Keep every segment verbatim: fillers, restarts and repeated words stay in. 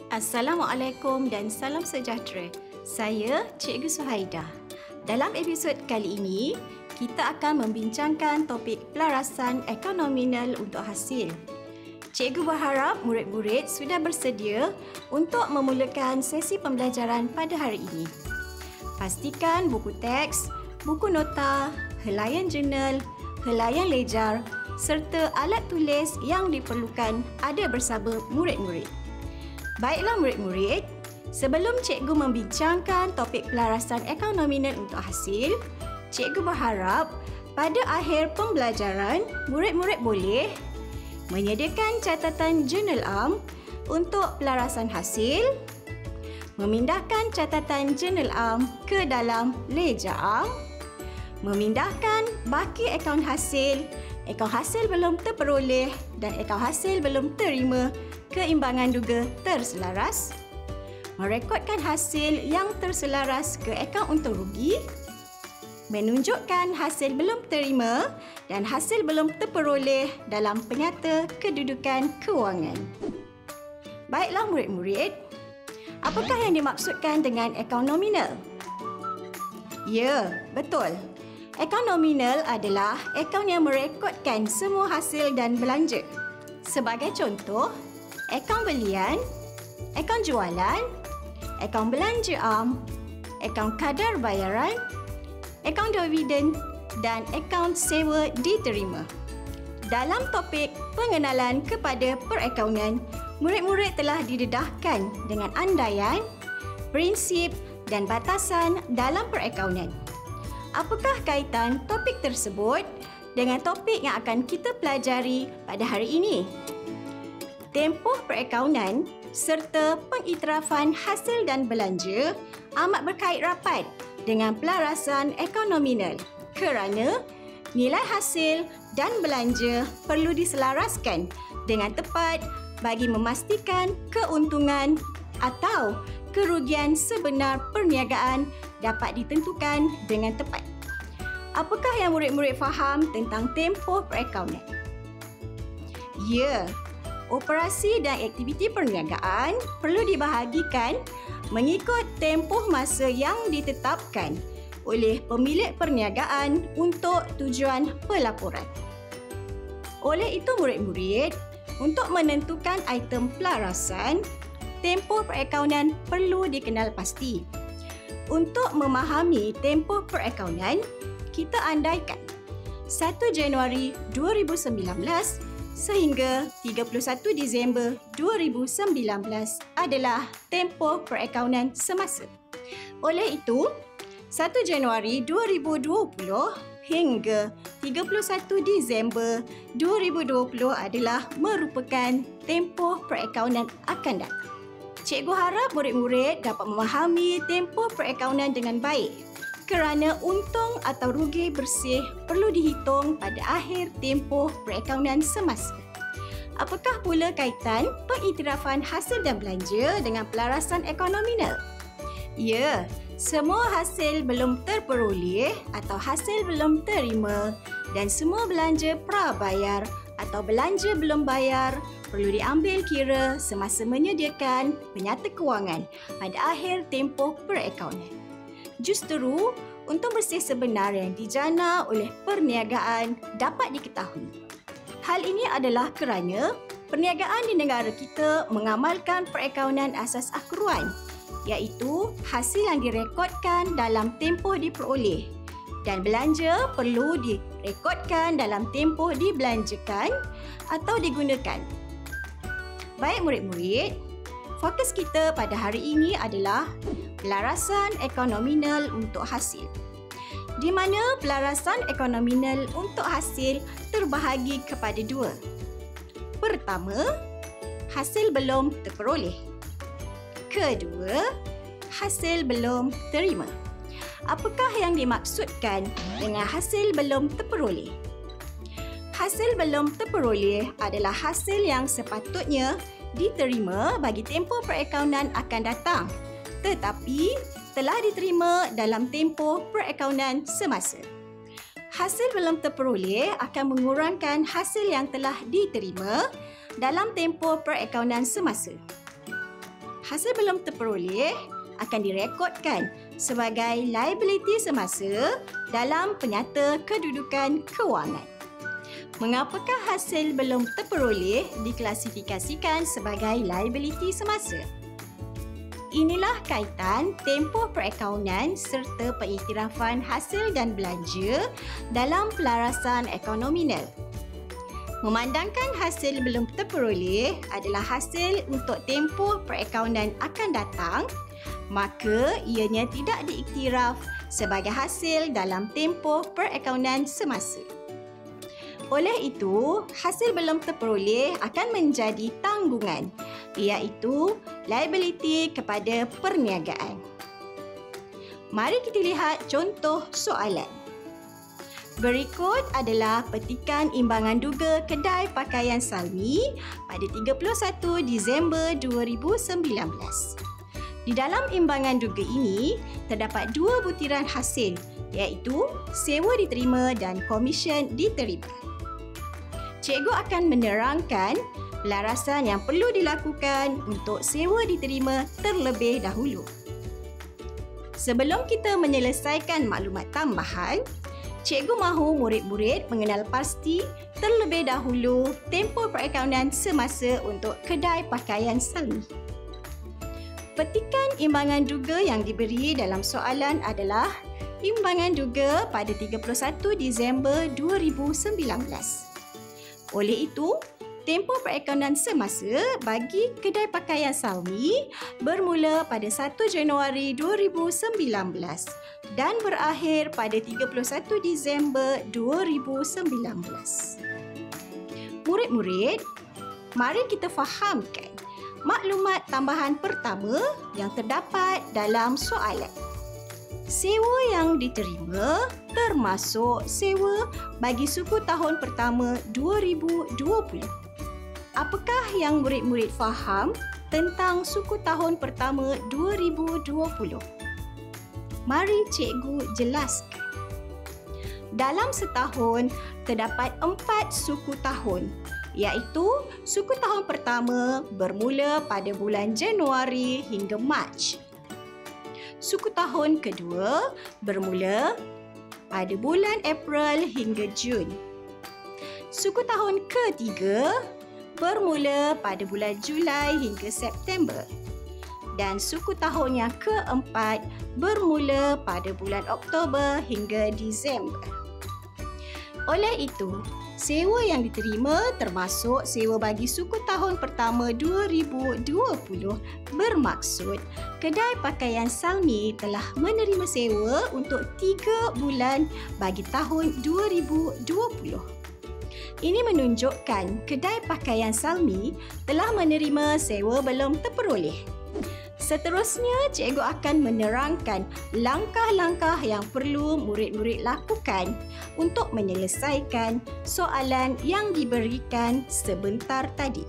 Assalamualaikum dan salam sejahtera. Saya Cikgu Suhaidah. Dalam episod kali ini, kita akan membincangkan topik pelarasan ekonominal untuk hasil. Cikgu berharap murid-murid sudah bersedia untuk memulakan sesi pembelajaran pada hari ini. Pastikan buku teks, buku nota, helaian jurnal, helaian lejar serta alat tulis yang diperlukan ada bersama murid-murid. Baiklah murid-murid, sebelum cikgu membincangkan topik pelarasan ekonominal untuk hasil, cikgu berharap pada akhir pembelajaran, murid-murid boleh menyediakan catatan jurnal am untuk pelarasan hasil, memindahkan catatan jurnal am ke dalam lejar am, memindahkan baki akaun hasil, akaun hasil belum terperoleh dan akaun hasil belum terima keimbangan duga terselaras, merekodkan hasil yang terselaras ke akaun untung rugi, menunjukkan hasil belum terima dan hasil belum terperoleh dalam penyata kedudukan kewangan. Baiklah murid-murid, apakah yang dimaksudkan dengan akaun nominal? Ya, betul. Akaun nominal adalah akaun yang merekodkan semua hasil dan belanja. Sebagai contoh, akaun belian, akaun jualan, akaun belanja am, akaun kadar bayaran, akaun dividen dan akaun sewa diterima. Dalam topik pengenalan kepada perakaunan, murid-murid telah didedahkan dengan andaian, prinsip dan batasan dalam perakaunan. Apakah kaitan topik tersebut dengan topik yang akan kita pelajari pada hari ini? Tempoh perakaunan serta pengiktirafan hasil dan belanja amat berkait rapat dengan pelarasan ekonominal kerana nilai hasil dan belanja perlu diselaraskan dengan tepat bagi memastikan keuntungan atau kerugian sebenar perniagaan dapat ditentukan dengan tepat. Apakah yang murid-murid faham tentang tempoh perakaunan? Ya, operasi dan aktiviti perniagaan perlu dibahagikan mengikut tempoh masa yang ditetapkan oleh pemilik perniagaan untuk tujuan pelaporan. Oleh itu murid-murid, untuk menentukan item pelarasan, tempoh perakaunan perlu dikenal pasti. Untuk memahami tempoh perakaunan, kita andaikan satu Januari dua ribu sembilan belas sehingga tiga puluh satu Disember dua ribu sembilan belas adalah tempoh perakaunan semasa. Oleh itu, satu Januari dua ribu dua puluh hingga tiga puluh satu Disember dua ribu dua puluh adalah merupakan tempoh perakaunan akan datang. Cikgu harap murid-murid dapat memahami tempoh perakaunan dengan baik kerana untung atau rugi bersih perlu dihitung pada akhir tempoh perakaunan semasa. Apakah pula kaitan pengiktirafan hasil dan belanja dengan pelarasan ekonominal? Ya, semua hasil belum terperoleh atau hasil belum terima dan semua belanja prabayar atau belanja belum bayar perlu diambil kira semasa menyediakan penyata kewangan pada akhir tempoh perakaunan. Justeru, untung bersih sebenar yang dijana oleh perniagaan dapat diketahui. Hal ini adalah kerana perniagaan di negara kita mengamalkan perakaunan asas akruan, iaitu hasil yang direkodkan dalam tempoh diperoleh dan belanja perlu direkodkan dalam tempoh dibelanjakan atau digunakan. Baik murid-murid, fokus kita pada hari ini adalah pelarasan ekonominal untuk hasil, di mana pelarasan ekonominal untuk hasil terbahagi kepada dua. Pertama, hasil belum terperoleh. Kedua, hasil belum terima. Apakah yang dimaksudkan dengan hasil belum terperoleh? Hasil belum terperoleh adalah hasil yang sepatutnya diterima bagi tempoh perakaunan akan datang, tetapi telah diterima dalam tempoh perakaunan semasa. Hasil belum terperoleh akan mengurangkan hasil yang telah diterima dalam tempoh perakaunan semasa. hasil belum terperoleh akan direkodkan sebagai liability semasa dalam penyata kedudukan kewangan. Mengapakah hasil belum terperoleh diklasifikasikan sebagai liability semasa? Inilah kaitan tempoh perakaunan serta pengiktirafan hasil dan belanja dalam pelarasan akaun nominal. Memandangkan hasil belum terperoleh adalah hasil untuk tempoh perakaunan akan datang, maka ianya tidak diiktiraf sebagai hasil dalam tempoh perakaunan semasa. Oleh itu, hasil belum terperoleh akan menjadi tanggungan, iaitu liability kepada perniagaan. Mari kita lihat contoh soalan. Berikut adalah petikan imbangan duga kedai pakaian Salmi pada tiga puluh satu Disember dua ribu sembilan belas. Di dalam imbangan duga ini, terdapat dua butiran hasil, iaitu sewa diterima dan komisen diterima. Cikgu akan menerangkan pelarasan yang perlu dilakukan untuk sewa diterima terlebih dahulu. Sebelum kita menyelesaikan maklumat tambahan, cikgu mahu murid-murid mengenal pasti terlebih dahulu tempoh perakaunan semasa untuk kedai pakaian Salmi. Petikan imbangan duga yang diberi dalam soalan adalah imbangan duga pada tiga puluh satu Disember dua ribu sembilan belas. Oleh itu, tempoh perakaunan semasa bagi kedai pakaian Salmi bermula pada satu Januari dua ribu sembilan belas dan berakhir pada tiga puluh satu Disember dua ribu sembilan belas. Murid-murid, mari kita fahamkan maklumat tambahan pertama yang terdapat dalam soalan. Sewa yang diterima termasuk sewa bagi suku tahun pertama dua ribu dua puluh. Apakah yang murid-murid faham tentang suku tahun pertama dua ribu dua puluh? Mari cikgu jelaskan. Dalam setahun, terdapat empat suku tahun, iaitu suku tahun pertama bermula pada bulan Januari hingga Mac. Suku tahun kedua bermula pada bulan April hingga Jun. Suku tahun ketiga bermula pada bulan Julai hingga September. Dan suku tahun yang keempat bermula pada bulan Oktober hingga Disember. Oleh itu, sewa yang diterima termasuk sewa bagi suku tahun pertama dua ribu dua puluh bermaksud kedai pakaian Salmi telah menerima sewa untuk tiga bulan bagi tahun dua ribu dua puluh. Ini menunjukkan kedai pakaian Salmi telah menerima sewa belum terperoleh. Seterusnya, cikgu akan menerangkan langkah-langkah yang perlu murid-murid lakukan untuk menyelesaikan soalan yang diberikan sebentar tadi.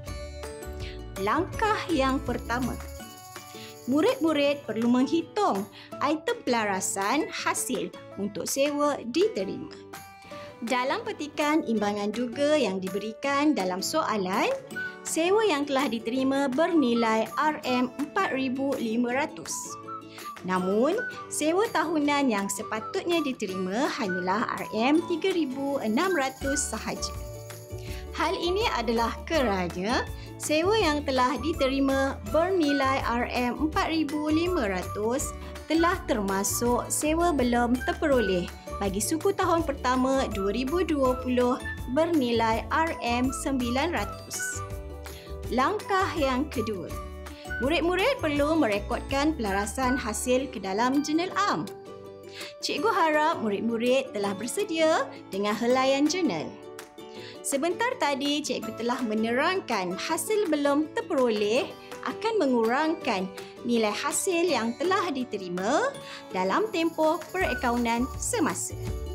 Langkah yang pertama, murid-murid perlu menghitung item pelarasan hasil untuk sewa diterima. Dalam petikan imbangan duga yang diberikan dalam soalan, sewa yang telah diterima bernilai R M empat ribu lima ratus. Namun, sewa tahunan yang sepatutnya diterima hanyalah R M tiga ribu enam ratus sahaja. Hal ini adalah kerana sewa yang telah diterima bernilai R M empat ribu lima ratus telah termasuk sewa belum terperoleh bagi suku tahun pertama dua ribu dua puluh bernilai R M sembilan ratus. Langkah yang kedua, murid-murid perlu merekodkan pelarasan hasil ke dalam jurnal am. Cikgu harap murid-murid telah bersedia dengan helaian jurnal. Sebentar tadi, cikgu telah menerangkan hasil belum terperoleh akan mengurangkan nilai hasil yang telah diterima dalam tempoh perakaunan semasa.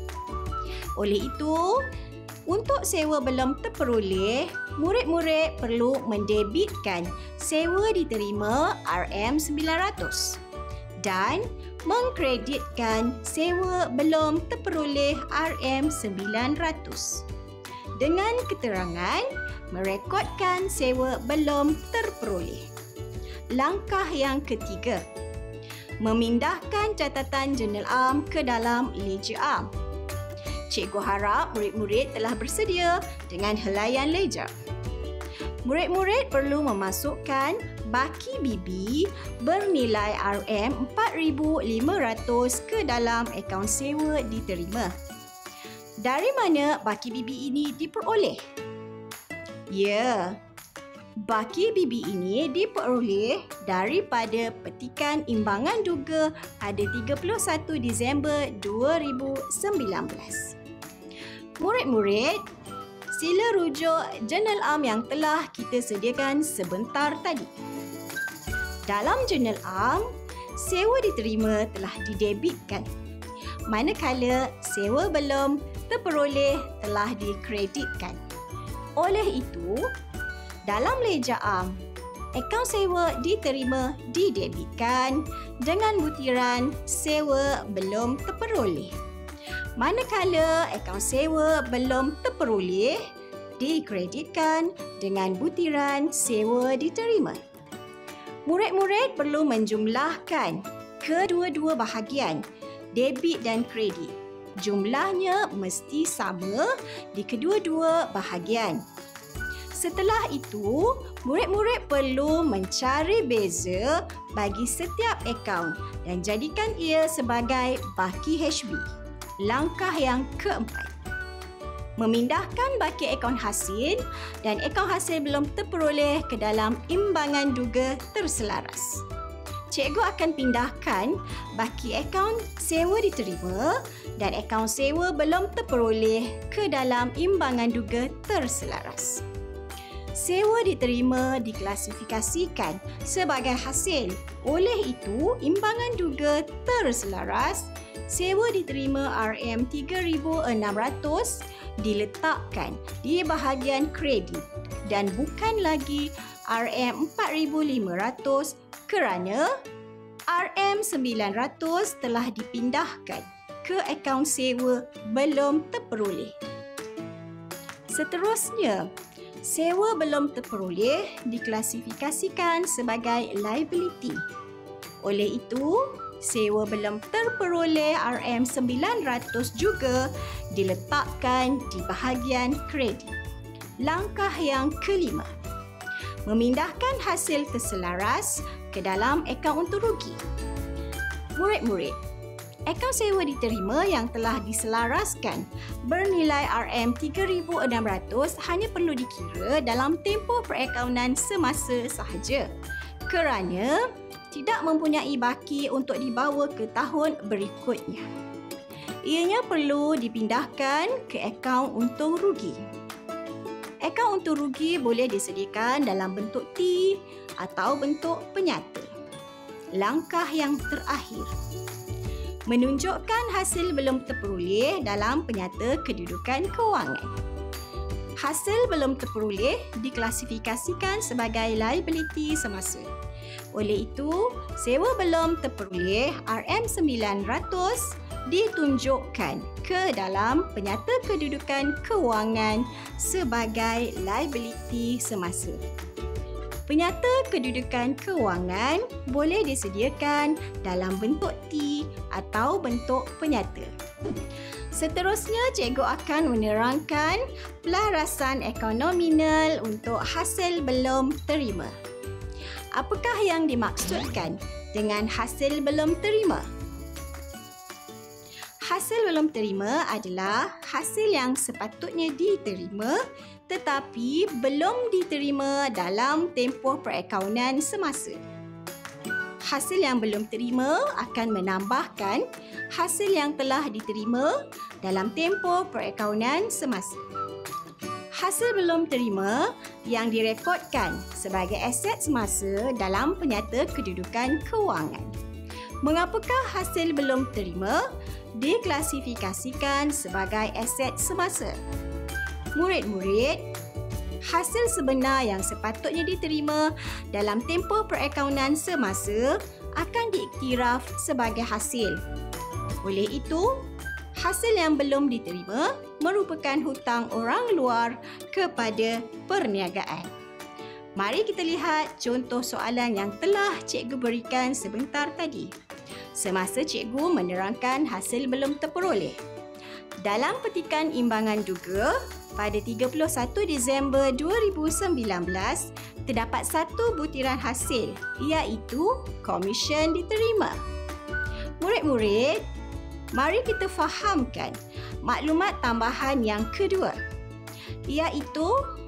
Oleh itu, untuk sewa belum terperoleh, murid-murid perlu mendebitkan sewa diterima R M sembilan ratus dan mengkreditkan sewa belum terperoleh R M sembilan ratus dengan keterangan merekodkan sewa belum terperoleh. Langkah yang ketiga, memindahkan catatan jurnal am ke dalam ledger am. Cikgu harap murid-murid telah bersedia dengan helaian ledger. Murid-murid perlu memasukkan baki B B bernilai R M empat ribu lima ratus ke dalam akaun sewa diterima. Dari mana baki B B ini diperoleh? Ya, baki B B ini diperoleh daripada petikan imbangan duga pada tiga puluh satu Disember dua ribu sembilan belas. Murid-murid, sila rujuk jurnal am yang telah kita sediakan sebentar tadi. Dalam jurnal am, sewa diterima telah didebitkan, manakala sewa belum terperoleh telah dikreditkan. Oleh itu, dalam ledger am, akaun sewa diterima didebitkan dengan butiran sewa belum terperoleh. Manakala akaun sewa belum terperoleh dikreditkan dengan butiran sewa diterima. Murid-murid perlu menjumlahkan kedua-dua bahagian, debit dan kredit. Jumlahnya mesti sama di kedua-dua bahagian. Setelah itu, murid-murid perlu mencari beza bagi setiap akaun dan jadikan ia sebagai baki H B. Langkah yang keempat, memindahkan baki akaun hasil dan akaun hasil belum terperoleh ke dalam imbangan duga terselaras. Cikgu akan pindahkan baki akaun sewa diterima dan akaun sewa belum terperoleh ke dalam imbangan duga terselaras. Sewa diterima diklasifikasikan sebagai hasil. Oleh itu, imbangan duga terselaras sewa diterima R M tiga ribu enam ratus diletakkan di bahagian kredit dan bukan lagi R M empat ribu lima ratus kerana R M sembilan ratus telah dipindahkan ke akaun sewa belum terperoleh. Seterusnya, sewa belum terperoleh diklasifikasikan sebagai liability. Oleh itu, sewa belum terperoleh R M sembilan ratus juga diletakkan di bahagian kredit. Langkah yang kelima, memindahkan hasil terselaras ke dalam akaun untung rugi. Murid-murid, akaun sewa diterima yang telah diselaraskan bernilai R M tiga ribu enam ratus hanya perlu dikira dalam tempoh perakaunan semasa sahaja kerana tidak mempunyai baki untuk dibawa ke tahun berikutnya. Ianya perlu dipindahkan ke akaun untung rugi. Akaun untung rugi boleh disediakan dalam bentuk T atau bentuk penyata. Langkah yang terakhir, menunjukkan hasil belum terperoleh dalam penyata kedudukan kewangan. Hasil belum terperoleh diklasifikasikan sebagai liability semasa. Oleh itu, sewa belum terperoleh R M sembilan ratus ditunjukkan ke dalam penyata kedudukan kewangan sebagai liability semasa. Penyata kedudukan kewangan boleh disediakan dalam bentuk T atau bentuk penyata. Seterusnya, cikgu akan menerangkan pelarasan akaun nominal untuk hasil belum terima. Apakah yang dimaksudkan dengan hasil belum terima? Hasil belum terima adalah hasil yang sepatutnya diterima tetapi belum diterima dalam tempoh perakaunan semasa. Hasil yang belum terima akan menambahkan hasil yang telah diterima dalam tempoh perakaunan semasa. Hasil belum terima yang direkodkan sebagai aset semasa dalam penyata kedudukan kewangan. Mengapakah hasil belum terima diklasifikasikan sebagai aset semasa? Murid-murid, hasil sebenar yang sepatutnya diterima dalam tempoh perakaunan semasa akan diiktiraf sebagai hasil. Oleh itu, hasil yang belum diterima merupakan hutang orang luar kepada perniagaan. Mari kita lihat contoh soalan yang telah cikgu berikan sebentar tadi, semasa cikgu menerangkan hasil belum terperoleh. Dalam petikan imbangan duga, pada tiga puluh satu Disember dua ribu sembilan belas, terdapat satu butiran hasil, iaitu komisen diterima. Murid-murid, mari kita fahamkan maklumat tambahan yang kedua, iaitu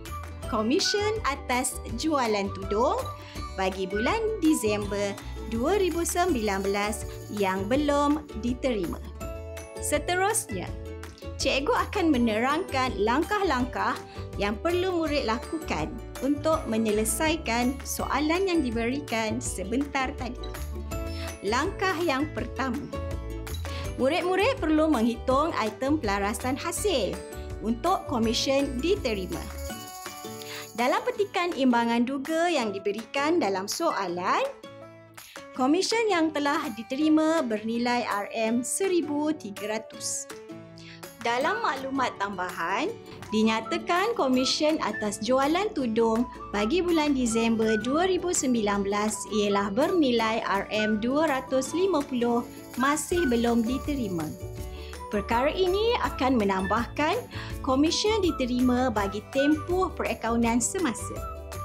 komisen atas jualan tudung bagi bulan Disember dua ribu sembilan belas yang belum diterima. Seterusnya, cikgu akan menerangkan langkah-langkah yang perlu murid lakukan untuk menyelesaikan soalan yang diberikan sebentar tadi. Langkah yang pertama, murid-murid perlu menghitung item pelarasan hasil untuk komisen diterima. Dalam petikan imbangan duga yang diberikan dalam soalan, komisen yang telah diterima bernilai R M seribu tiga ratus. Dalam maklumat tambahan, dinyatakan komisen atas jualan tudung bagi bulan Disember dua ribu sembilan belas ialah bernilai R M dua ratus lima puluh masih belum diterima. Perkara ini akan menambahkan komisen diterima bagi tempoh perakaunan semasa.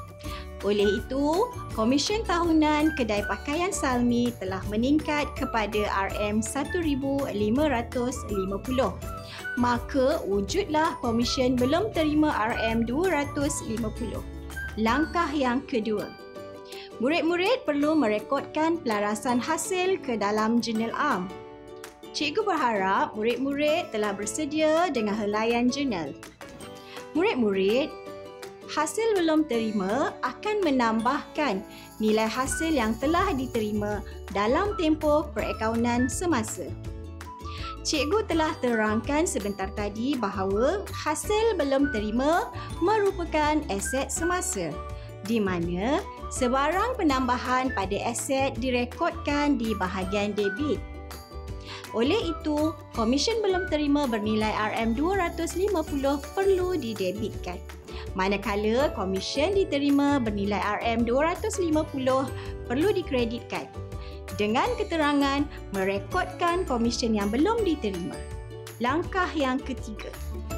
Oleh itu, komisen tahunan kedai pakaian Salmi telah meningkat kepada R M seribu lima ratus lima puluh. Maka wujudlah komisen belum terima R M dua ratus lima puluh. Langkah yang kedua, murid-murid perlu merekodkan pelarasan hasil ke dalam jurnal am. Cikgu berharap murid-murid telah bersedia dengan helaian jurnal. Murid-murid, hasil belum terima akan menambahkan nilai hasil yang telah diterima dalam tempoh perakaunan semasa. Cikgu telah terangkan sebentar tadi bahawa hasil belum terima merupakan aset semasa, di mana sebarang penambahan pada aset direkodkan di bahagian debit. Oleh itu, komisen belum terima bernilai R M dua ratus lima puluh perlu didebitkan. Manakala komisen diterima bernilai R M dua ratus lima puluh perlu dikreditkan dengan keterangan merekodkan komisen yang belum diterima. Langkah yang ketiga,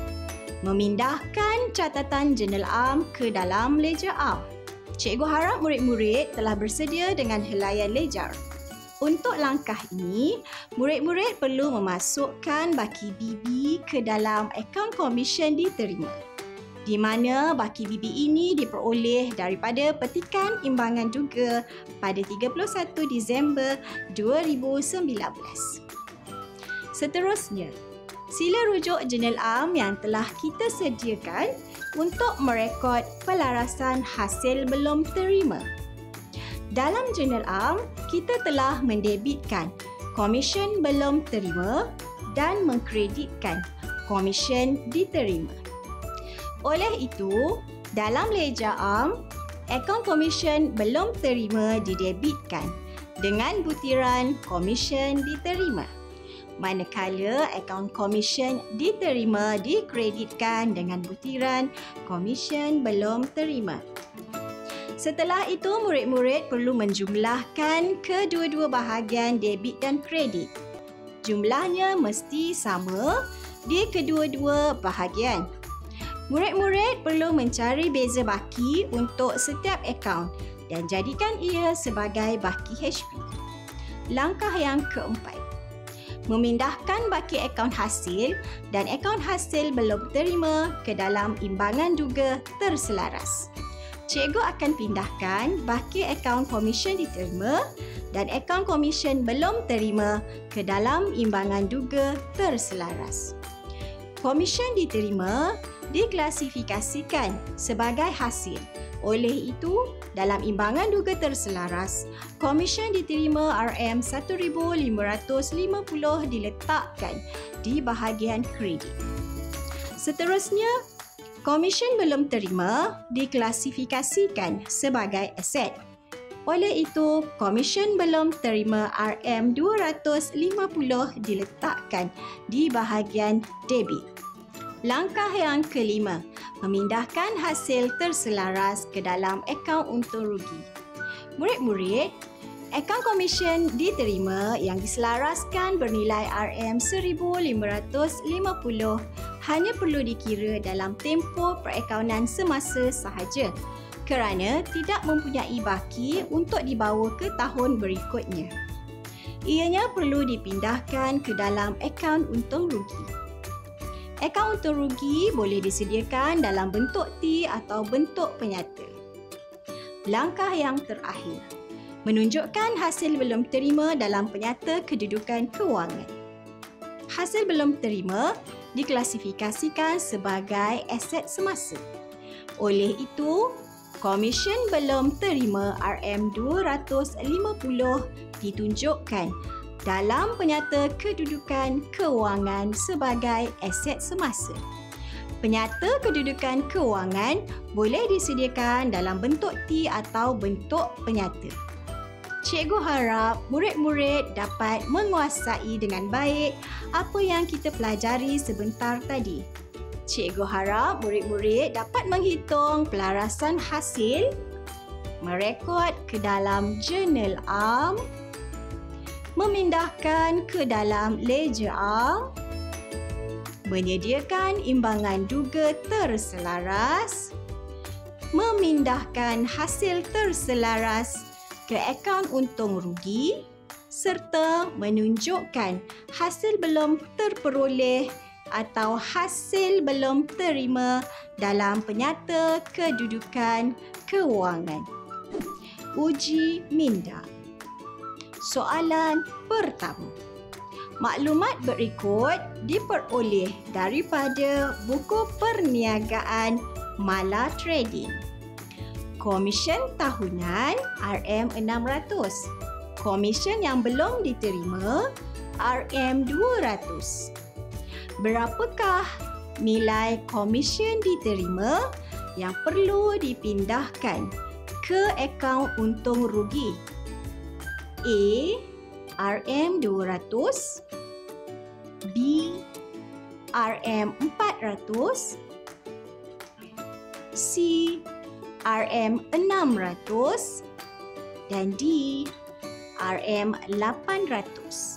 memindahkan catatan jurnal am ke dalam ledger am. Cikgu harap murid-murid telah bersedia dengan helaian ledger. Untuk langkah ini, murid-murid perlu memasukkan baki B B ke dalam akaun komisen diterima, di mana baki B B ini diperoleh daripada petikan imbangan duga pada tiga puluh satu Disember dua ribu sembilan belas. Seterusnya, sila rujuk jurnal am yang telah kita sediakan untuk merekod pelarasan hasil belum terima. Dalam jurnal am, kita telah mendebitkan komisen belum terima dan mengkreditkan komisen diterima. Oleh itu, dalam ledger am, akaun komisen belum terima didebitkan dengan butiran komisen diterima, manakala akaun komisen diterima dikreditkan dengan butiran komisen belum terima. Setelah itu, murid-murid perlu menjumlahkan kedua-dua bahagian debit dan kredit. Jumlahnya mesti sama di kedua-dua bahagian. Murid-murid perlu mencari beza baki untuk setiap akaun dan jadikan ia sebagai baki H P. Langkah yang keempat, memindahkan baki akaun hasil dan akaun hasil belum terima ke dalam imbangan duga terselaras. Cikgu akan pindahkan baki akaun komisen diterima dan akaun komisen belum terima ke dalam imbangan duga terselaras. Komisen diterima diklasifikasikan sebagai hasil. Oleh itu, dalam imbangan duga terselaras, komisen diterima R M seribu lima ratus lima puluh diletakkan di bahagian kredit. Seterusnya, komisen belum terima diklasifikasikan sebagai aset. Oleh itu, komisen belum terima R M dua ratus lima puluh diletakkan di bahagian debit. Langkah yang kelima, memindahkan hasil terselaras ke dalam akaun untung rugi. Murid-murid, akaun komisen diterima yang diselaraskan bernilai R M seribu lima ratus lima puluh hanya perlu dikira dalam tempoh perakaunan semasa sahaja kerana tidak mempunyai baki untuk dibawa ke tahun berikutnya. Ianya perlu dipindahkan ke dalam akaun untung rugi. Akaun untung rugi boleh disediakan dalam bentuk T atau bentuk penyata. Langkah yang terakhir, menunjukkan hasil belum terima dalam penyata kedudukan kewangan. Hasil belum terima diklasifikasikan sebagai aset semasa. Oleh itu, komisen belum terima R M dua ratus lima puluh ditunjukkan dalam penyata kedudukan kewangan sebagai aset semasa. Penyata kedudukan kewangan boleh disediakan dalam bentuk T atau bentuk penyata. Cikgu harap murid-murid dapat menguasai dengan baik apa yang kita pelajari sebentar tadi. Cikgu harap murid-murid dapat menghitung pelarasan hasil, merekod ke dalam jurnal am, memindahkan ke dalam ledger am, menyediakan imbangan duga terselaras, memindahkan hasil terselaras ke akaun untung rugi serta menunjukkan hasil belum terperoleh atau hasil belum terima dalam penyata kedudukan kewangan. Uji minda. Soalan pertama. Maklumat berikut diperoleh daripada buku perniagaan Mala Trading. Komisen tahunan R M enam ratus. Komisen yang belum diterima R M dua ratus. Berapakah nilai komisen diterima yang perlu dipindahkan ke akaun untung rugi? A. R M dua ratus, B. R M empat ratus, C. R M enam ratus dan D. R M lapan ratus.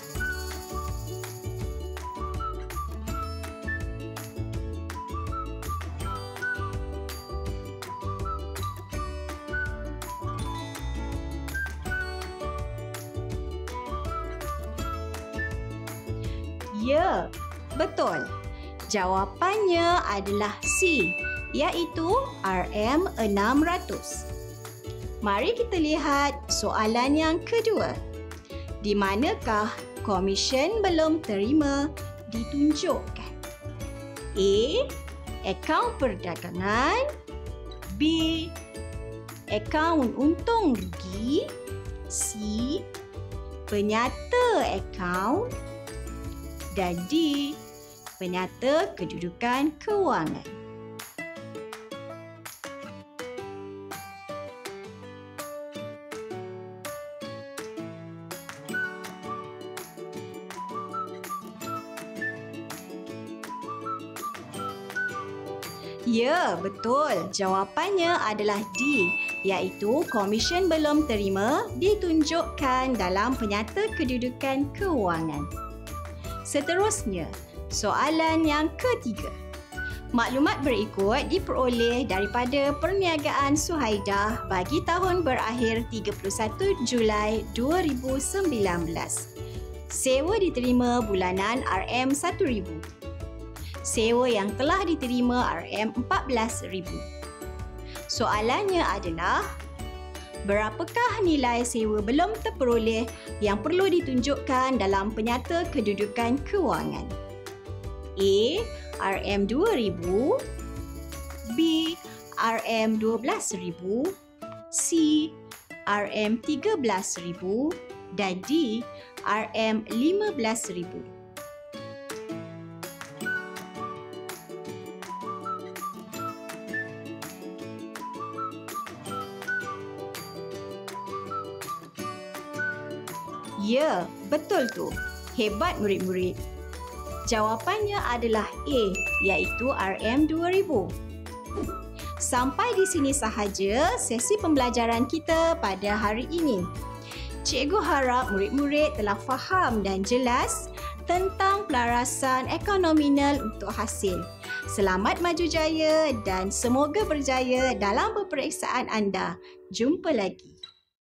Ya, betul. Jawapannya adalah C, iaitu R M enam ratus. Mari kita lihat soalan yang kedua. Di manakah komisen belum terima ditunjukkan? A. Akaun perdagangan, B. Akaun untung rugi, C. Penyata akaun dan D. Penyata kedudukan kewangan. Ya, betul. Jawapannya adalah D, iaitu komisen belum terima ditunjukkan dalam penyata kedudukan kewangan. Seterusnya, soalan yang ketiga. Maklumat berikut diperoleh daripada perniagaan Suhaidah bagi tahun berakhir tiga puluh satu Julai dua ribu sembilan belas. Sewa diterima bulanan R M satu ribu. Sewa yang telah diterima R M empat belas ribu. Soalannya adalah, berapakah nilai sewa belum terperoleh yang perlu ditunjukkan dalam penyata kedudukan kewangan? A. R M dua ribu, B. R M dua belas ribu, C. R M tiga belas ribu dan D. R M lima belas ribu. Ya, betul tu. Hebat murid-murid. Jawapannya adalah A, iaitu R M dua ribu. Sampai di sini sahaja sesi pembelajaran kita pada hari ini. Cikgu harap murid-murid telah faham dan jelas tentang pelarasan ekonominal untuk hasil. Selamat maju jaya dan semoga berjaya dalam peperiksaan anda. Jumpa lagi.